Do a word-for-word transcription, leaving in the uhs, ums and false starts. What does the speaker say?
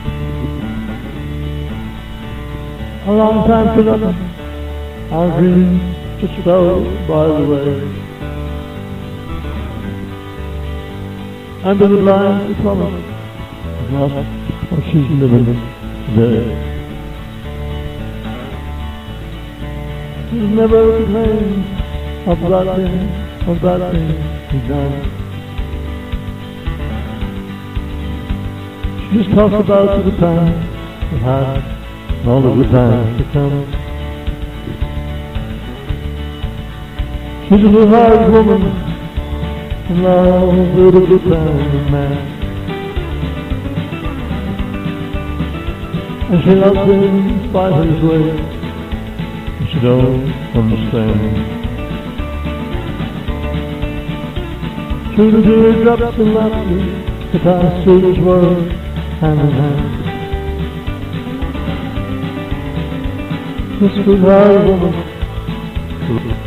A long time for nothing, our dreams just fell by the way. Under the blinds we promised, that's what she's living today. She's never complained of that thing, of that thing he's done. She just talks about the good times we had, and all the good times to come. She's a hard woman, in love with a good time man. And she loves him in spite of his ways, and she don't understand. Through the teardrops and laughter, the past students were hand in hand. This good hard woman